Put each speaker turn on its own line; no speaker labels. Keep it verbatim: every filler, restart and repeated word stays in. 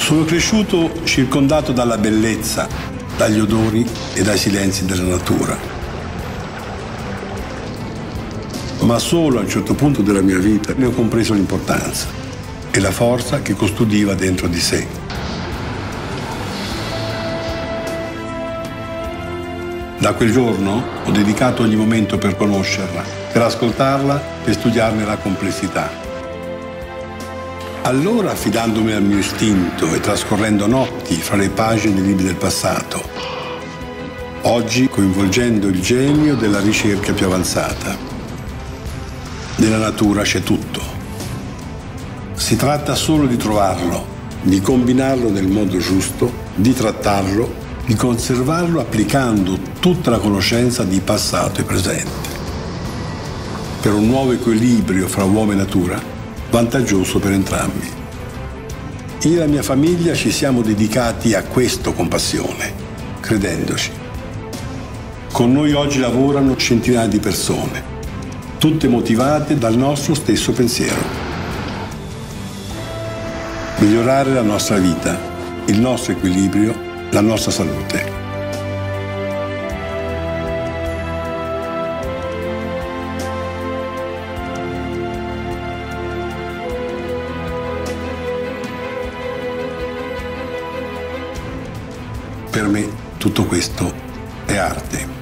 Sono cresciuto circondato dalla bellezza, dagli odori e dai silenzi della natura. Ma solo a un certo punto della mia vita ne ho compreso l'importanza e la forza che custodiva dentro di sé. Da quel giorno ho dedicato ogni momento per conoscerla, per ascoltarla, per studiarne la complessità. Allora, affidandomi al mio istinto e trascorrendo notti fra le pagine dei libri del passato, oggi coinvolgendo il genio della ricerca più avanzata. Nella natura c'è tutto. Si tratta solo di trovarlo, di combinarlo nel modo giusto, di trattarlo, di conservarlo applicando tutta la conoscenza di passato e presente, per un nuovo equilibrio fra uomo e natura, vantaggioso per entrambi. Io e la mia famiglia ci siamo dedicati a questo con passione, credendoci. Con noi oggi lavorano centinaia di persone, tutte motivate dal nostro stesso pensiero. Migliorare la nostra vita, il nostro equilibrio, la nostra salute. Per me tutto questo è arte.